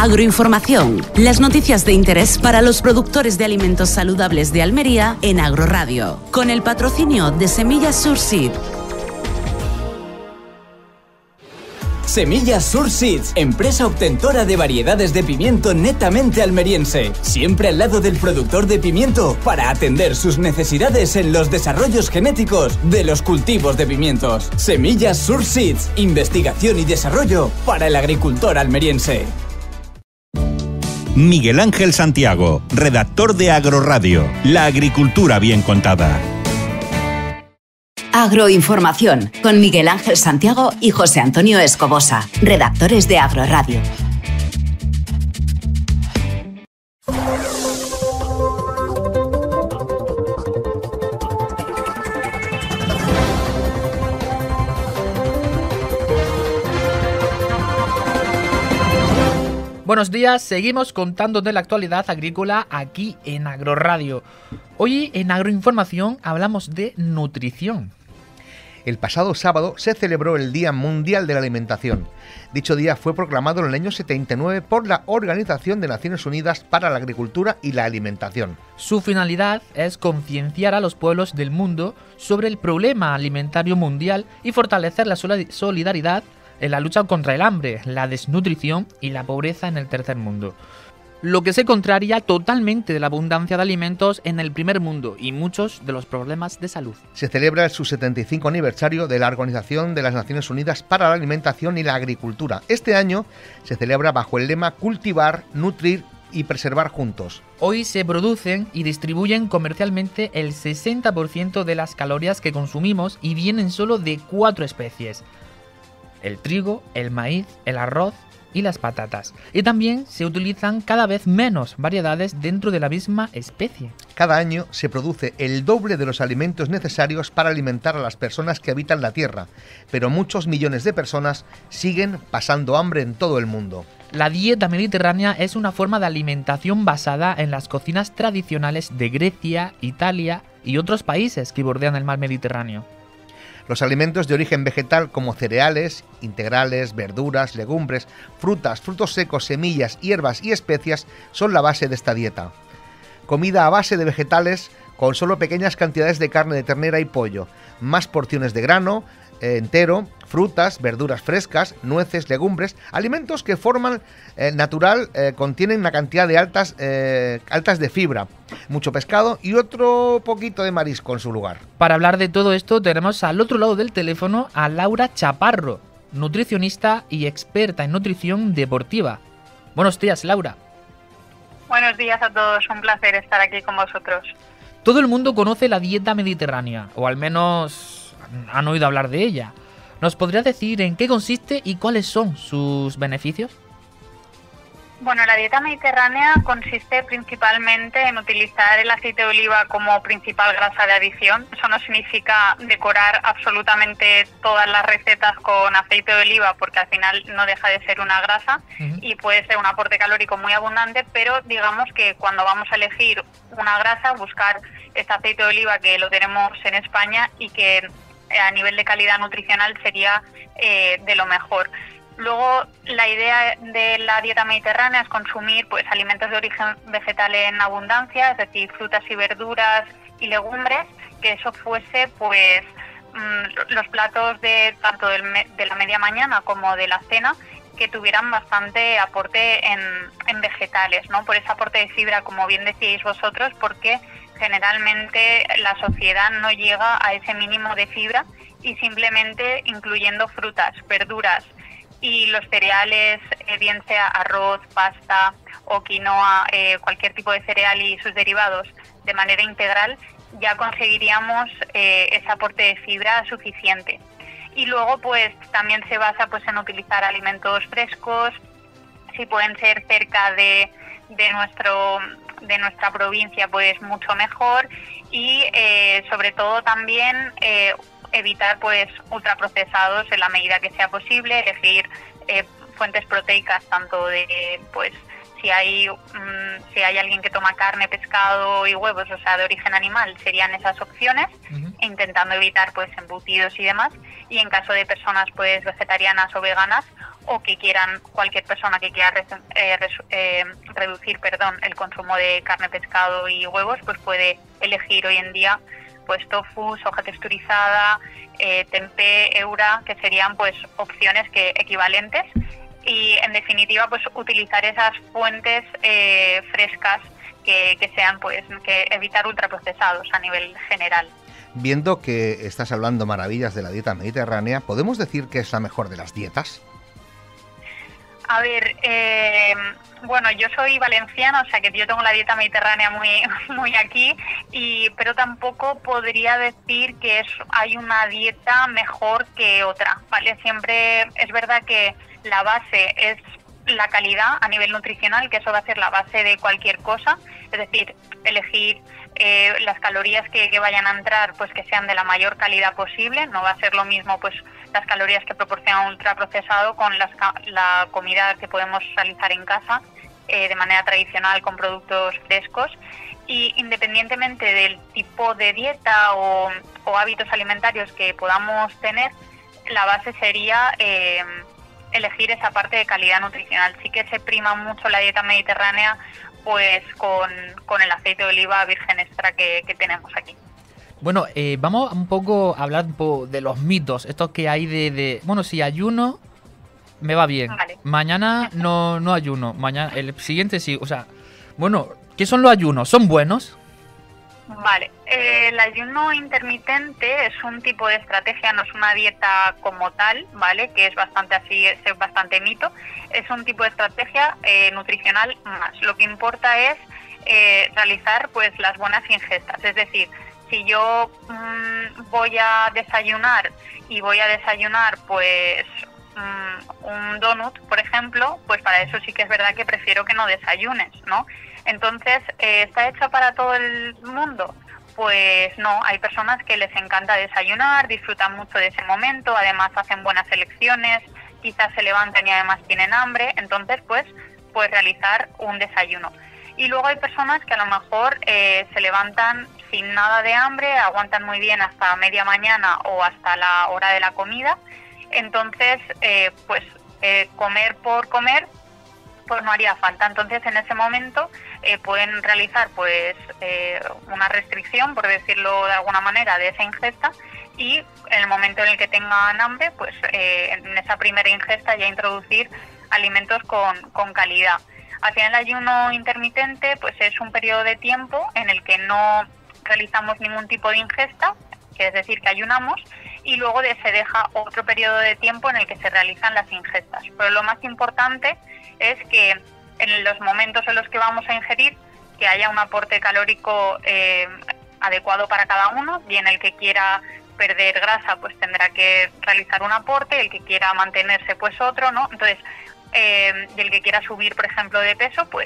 Agroinformación, las noticias de interés para los productores de alimentos saludables de Almería en Agroradio, con el patrocinio de Semillas Surseed. Semillas Surseed, empresa obtentora de variedades de pimiento netamente almeriense, siempre al lado del productor de pimiento para atender sus necesidades en los desarrollos genéticos de los cultivos de pimientos. Semillas Surseed, investigación y desarrollo para el agricultor almeriense. Miguel Ángel Santiago, redactor de Agroradio, la agricultura bien contada. Agroinformación, con Miguel Ángel Santiago y José Antonio Escobosa, redactores de Agroradio. Buenos días, seguimos contando de la actualidad agrícola aquí en Agroradio. Hoy en Agroinformación hablamos de nutrición. El pasado sábado se celebró el Día Mundial de la Alimentación. Dicho día fue proclamado en el año 79 por la Organización de Naciones Unidas para la Agricultura y la Alimentación. Su finalidad es concienciar a los pueblos del mundo sobre el problema alimentario mundial y fortalecer la solidaridad en la lucha contra el hambre, la desnutrición y la pobreza en el tercer mundo. Lo que se contraria totalmente de la abundancia de alimentos en el primer mundo y muchos de los problemas de salud. Se celebra su 75 aniversario de la Organización de las Naciones Unidas para la Alimentación y la Agricultura. Este año se celebra bajo el lema Cultivar, Nutrir y Preservar Juntos. Hoy se producen y distribuyen comercialmente el 60% de las calorías que consumimos y vienen solo de 4 especies: el trigo, el maíz, el arroz y las patatas. Y también se utilizan cada vez menos variedades dentro de la misma especie. Cada año se produce el doble de los alimentos necesarios para alimentar a las personas que habitan la Tierra, pero muchos millones de personas siguen pasando hambre en todo el mundo. La dieta mediterránea es una forma de alimentación basada en las cocinas tradicionales de Grecia, Italia y otros países que bordean el mar Mediterráneo. Los alimentos de origen vegetal como cereales, integrales, verduras, legumbres, frutas, frutos secos, semillas, hierbas y especias son la base de esta dieta. Comida a base de vegetales con solo pequeñas cantidades de carne de ternera y pollo, más porciones de grano entero, frutas, verduras frescas, nueces, legumbres, alimentos que forman natural, contienen una cantidad de altas de fibra, mucho pescado y otro poquito de marisco en su lugar. Para hablar de todo esto tenemos al otro lado del teléfono a Laura Chaparro, nutricionista y experta en nutrición deportiva. Buenos días, Laura. Buenos días a todos, un placer estar aquí con vosotros. Todo el mundo conoce la dieta mediterránea, o al menos han oído hablar de ella. ¿Nos podría decir en qué consiste y cuáles son sus beneficios? Bueno, la dieta mediterránea consiste principalmente en utilizar el aceite de oliva como principal grasa de adición. Eso no significa decorar absolutamente todas las recetas con aceite de oliva, porque al final no deja de ser una grasa y puede ser un aporte calórico muy abundante, pero digamos que cuando vamos a elegir una grasa, buscar este aceite de oliva que lo tenemos en España y que a nivel de calidad nutricional sería de lo mejor. Luego, la idea de la dieta mediterránea es consumir pues alimentos de origen vegetal en abundancia, es decir, frutas y verduras y legumbres, que eso fuese pues los platos de tanto de la media mañana como de la cena, que tuvieran bastante aporte en vegetales, ¿no? Por ese aporte de fibra, como bien decíais vosotros, porque generalmente la sociedad no llega a ese mínimo de fibra y simplemente incluyendo frutas, verduras y los cereales, bien sea arroz, pasta o quinoa, cualquier tipo de cereal y sus derivados de manera integral, ya conseguiríamos ese aporte de fibra suficiente. Y luego pues también se basa pues en utilizar alimentos frescos, si pueden ser cerca de nuestra provincia pues mucho mejor, y sobre todo también evitar pues ultraprocesados en la medida que sea posible, elegir fuentes proteicas tanto de pues si hay alguien que toma carne, pescado y huevos, o sea de origen animal, serían esas opciones, intentando evitar pues embutidos y demás, y en caso de personas pues vegetarianas o veganas, o que quieran, cualquier persona que quiera reducir el consumo de carne, pescado y huevos, pues puede elegir hoy en día pues tofu, soja texturizada, tempeh, eura, que serían pues opciones equivalentes, y en definitiva pues utilizar esas fuentes frescas que sean pues que evitar ultraprocesados a nivel general. Viendo que estás hablando maravillas de la dieta mediterránea, ¿podemos decir que es la mejor de las dietas? A ver, bueno, yo soy valenciana, o sea que yo tengo la dieta mediterránea muy aquí, pero tampoco podría decir que hay una dieta mejor que otra, ¿vale? Siempre es verdad que la base es la calidad a nivel nutricional, que eso va a ser la base de cualquier cosa, es decir, elegir las calorías que vayan a entrar, pues que sean de la mayor calidad posible. No va a ser lo mismo pues las calorías que proporciona un ultraprocesado con la comida que podemos realizar en casa de manera tradicional con productos frescos. Y independientemente del tipo de dieta o hábitos alimentarios que podamos tener, la base sería elegir esa parte de calidad nutricional. Sí que se prima mucho la dieta mediterránea pues con el aceite de oliva virgen extra que tenemos aquí. Bueno, vamos un poco a hablar de los mitos, estos que hay bueno, si ayuno, me va bien. Vale. Mañana no ayuno, mañana el siguiente sí. O sea, bueno, ¿qué son los ayunos? ¿Son buenos? Vale, el ayuno intermitente es un tipo de estrategia, no es una dieta como tal, ¿vale? Que es bastante mito. Es un tipo de estrategia nutricional más. Lo que importa es realizar pues las buenas ingestas. Es decir, si yo voy a desayunar pues un donut, por ejemplo, pues para eso sí que es verdad que prefiero que no desayunes, ¿no? Entonces, ¿está hecho para todo el mundo? Pues no, hay personas que les encanta desayunar, disfrutan mucho de ese momento, además hacen buenas elecciones, quizás se levantan y además tienen hambre, entonces pues realizar un desayuno. Y luego hay personas que a lo mejor se levantan sin nada de hambre, aguantan muy bien hasta media mañana o hasta la hora de la comida, entonces comer por comer pues no haría falta. Entonces en ese momento pueden realizar pues una restricción, por decirlo de alguna manera, de esa ingesta, y en el momento en el que tengan hambre pues en esa primera ingesta ya introducir alimentos con calidad. Al final el ayuno intermitente pues es un periodo de tiempo en el que no realizamos ningún tipo de ingesta, que es decir que ayunamos, y luego se deja otro periodo de tiempo en el que se realizan las ingestas. Pero lo más importante es que en los momentos en los que vamos a ingerir, que haya un aporte calórico adecuado para cada uno. Bien, el que quiera perder grasa pues tendrá que realizar un aporte, el que quiera mantenerse pues otro, ¿no? Entonces, y el que quiera subir, por ejemplo, de peso, pues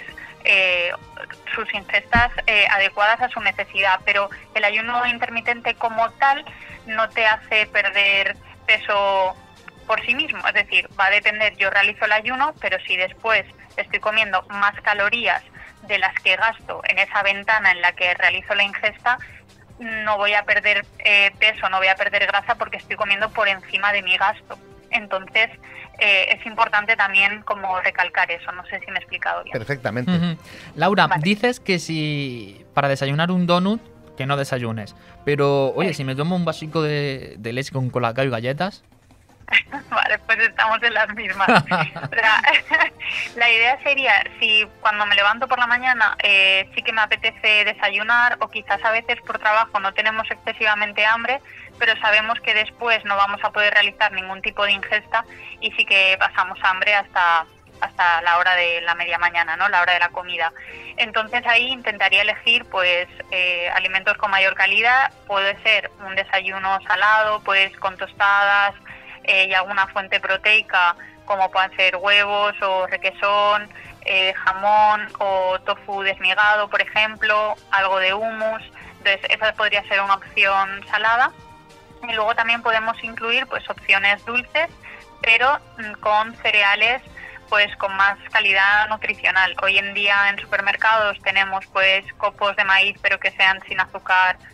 sus ingestas adecuadas a su necesidad. Pero el ayuno intermitente como tal no te hace perder peso por sí mismo, es decir, va a depender, yo realizo el ayuno, pero si después estoy comiendo más calorías de las que gasto en esa ventana en la que realizo la ingesta, no voy a perder peso, no voy a perder grasa porque estoy comiendo por encima de mi gasto. Entonces, es importante también como recalcar eso, no sé si me he explicado bien. Perfectamente. Laura, Vale. dices que si para desayunar un donut, que no desayunes, pero oye, si me tomo un vasico de leche con colacao y galletas... Vale, pues estamos en las mismas. La idea sería, si cuando me levanto por la mañana sí que me apetece desayunar, o quizás a veces por trabajo no tenemos excesivamente hambre, pero sabemos que después no vamos a poder realizar ningún tipo de ingesta y sí que pasamos hambre hasta la hora de la media mañana, ¿no? La hora de la comida. Entonces ahí intentaría elegir pues alimentos con mayor calidad. Puede ser un desayuno salado, pues con tostadas, y alguna fuente proteica como pueden ser huevos o requesón, jamón o tofu desmigado, por ejemplo, algo de hummus. Entonces esa podría ser una opción salada. Y luego también podemos incluir pues opciones dulces, pero con cereales pues con más calidad nutricional. Hoy en día en supermercados tenemos pues copos de maíz, pero que sean sin azúcar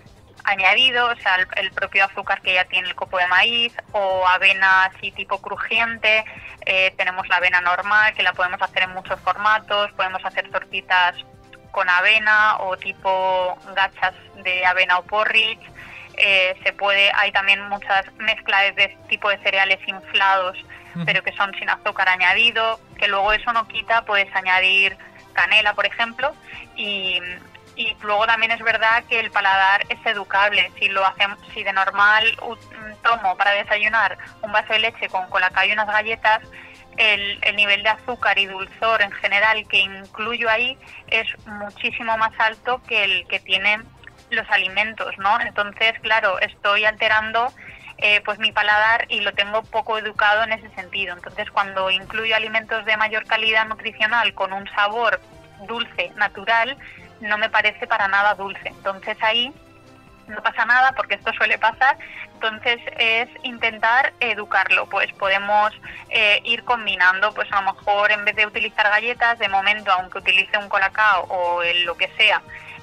añadido, o sea, el propio azúcar que ya tiene el copo de maíz, o avena así tipo crujiente. Tenemos la avena normal, que la podemos hacer en muchos formatos, podemos hacer tortitas con avena o tipo gachas de avena o porridge. Hay también muchas mezclas de tipo de cereales inflados, pero que son sin azúcar añadido, que luego eso no quita, puedes añadir canela, por ejemplo, y luego también es verdad que el paladar es educable. Si de normal tomo para desayunar un vaso de leche con colacao y unas galletas, el nivel de azúcar y dulzor en general que incluyo ahí es muchísimo más alto que el que tienen los alimentos, ¿no? Entonces, claro, estoy alterando pues mi paladar y lo tengo poco educado en ese sentido. Entonces, cuando incluyo alimentos de mayor calidad nutricional con un sabor dulce, natural, no me parece para nada dulce. Entonces ahí no pasa nada, porque esto suele pasar. Entonces es intentar educarlo. Pues podemos ir combinando, pues a lo mejor en vez de utilizar galletas, de momento, aunque utilice un colacao o lo que sea,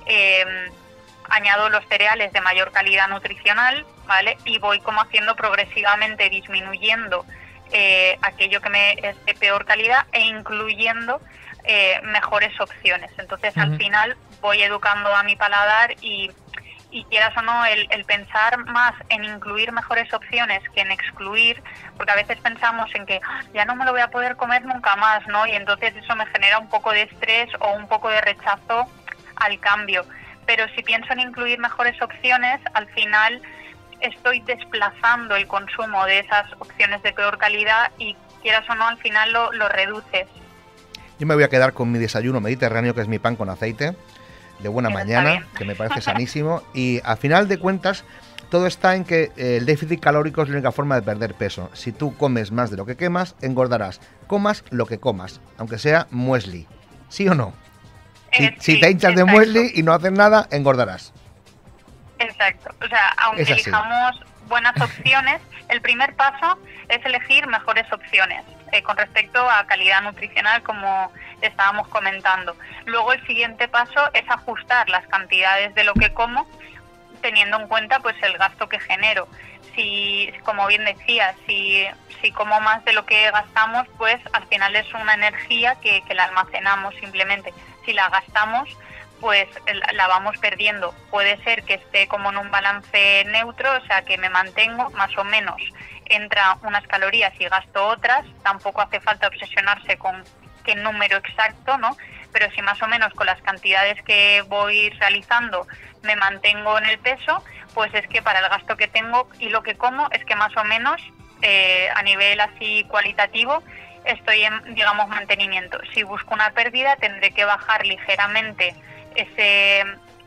añado los cereales de mayor calidad nutricional, ¿vale? Y voy como haciendo progresivamente, disminuyendo aquello que me es de peor calidad e incluyendo mejores opciones. Entonces al final voy educando a mi paladar y quieras o no, el pensar más en incluir mejores opciones que en excluir, porque a veces pensamos en que ya no me lo voy a poder comer nunca más, ¿no? Y entonces eso me genera un poco de estrés o un poco de rechazo al cambio. Pero si pienso en incluir mejores opciones, al final estoy desplazando el consumo de esas opciones de peor calidad y quieras o no, al final lo reduces. Yo me voy a quedar con mi desayuno mediterráneo, que es mi pan con aceite, de buena mañana, que me parece sanísimo. Y al final de cuentas, todo está en que el déficit calórico es la única forma de perder peso. Si tú comes más de lo que quemas, engordarás. Comas lo que comas, aunque sea muesli. ¿Sí o no? Si te hinchas de muesli y no haces nada, engordarás. Exacto. O sea, aunque elijamos buenas opciones, el primer paso es elegir mejores opciones con respecto a calidad nutricional, como estábamos comentando. Luego el siguiente paso es ajustar las cantidades de lo que como, teniendo en cuenta pues el gasto que genero. Si, como bien decía, si como más de lo que gastamos, pues al final es una energía que la almacenamos simplemente. Si la gastamos, pues la vamos perdiendo. Puede ser que esté como en un balance neutro, o sea que me mantengo más o menos, entra unas calorías y gasto otras. Tampoco hace falta obsesionarse con qué número exacto, ¿no? Pero si más o menos con las cantidades que voy realizando me mantengo en el peso, pues es que para el gasto que tengo y lo que como es que más o menos a nivel así cualitativo estoy en, digamos, mantenimiento. Si busco una pérdida, tendré que bajar ligeramente ese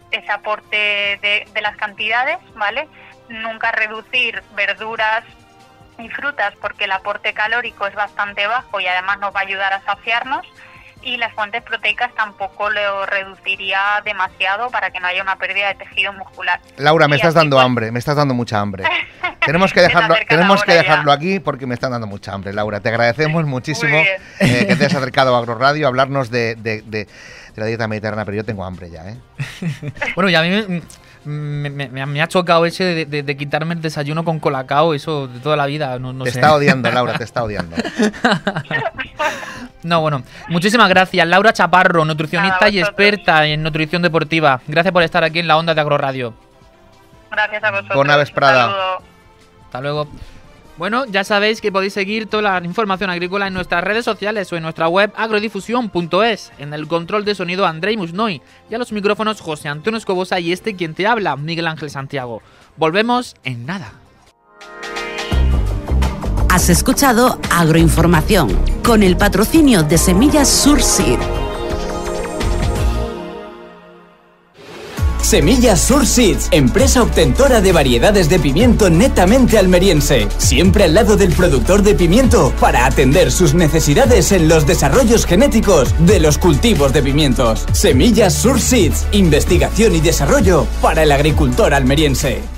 aporte de las cantidades, ¿vale? Nunca reducir verduras y frutas, porque el aporte calórico es bastante bajo y además nos va a ayudar a saciarnos. Y las fuentes proteicas tampoco lo reduciría demasiado para que no haya una pérdida de tejido muscular. Laura, me estás dando hambre, me estás dando mucha hambre. Tenemos que dejarlo aquí porque me están dando mucha hambre, Laura. Te agradecemos muchísimo que te hayas acercado a Agroradio a hablarnos de la dieta mediterránea, pero yo tengo hambre ya, ¿eh? Bueno, y a mí me ha chocado ese de quitarme el desayuno con colacao, eso de toda la vida. No te sé. Está odiando, Laura, te está odiando. No, bueno, muchísimas gracias. Laura Chaparro, nutricionista y experta en nutrición deportiva. Gracias por estar aquí en la onda de Agroradio. Gracias a vosotros. Bona vesprada. Hasta luego. Bueno, ya sabéis que podéis seguir toda la información agrícola en nuestras redes sociales o en nuestra web agrodifusión.es. En el control de sonido Andrei Musnoy y a los micrófonos José Antonio Escobosa y quien te habla, Miguel Ángel Santiago. Volvemos en nada. Has escuchado Agroinformación con el patrocinio de Semillas Surseed. Semillas Surseeds, empresa obtentora de variedades de pimiento netamente almeriense, siempre al lado del productor de pimiento para atender sus necesidades en los desarrollos genéticos de los cultivos de pimientos. Semillas Surseeds, investigación y desarrollo para el agricultor almeriense.